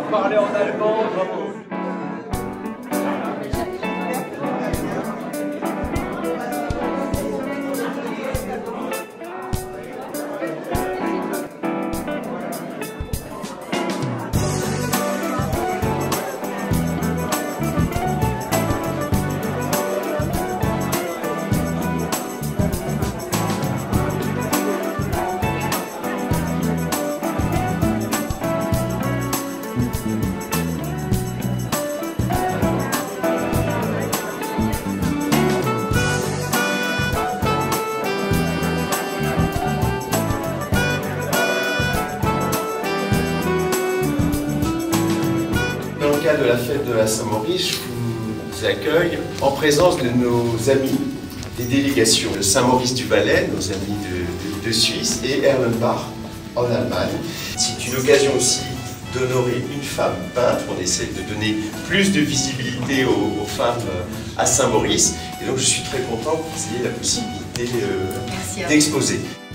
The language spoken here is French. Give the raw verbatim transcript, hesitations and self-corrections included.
Parlez en allemand, bravo. Dans le cadre de la fête de la Saint-Maurice, je vous accueille en présence de nos amis des délégations de Saint-Maurice-du-Valais, nos amis de, de, de Suisse, et Erlenbach en Allemagne. C'est une occasion aussi d'honorer une femme peintre. On essaie de donner plus de visibilité aux, aux femmes à Saint-Maurice. Et donc je suis très content que vous ayez la possibilité euh, d'exposer.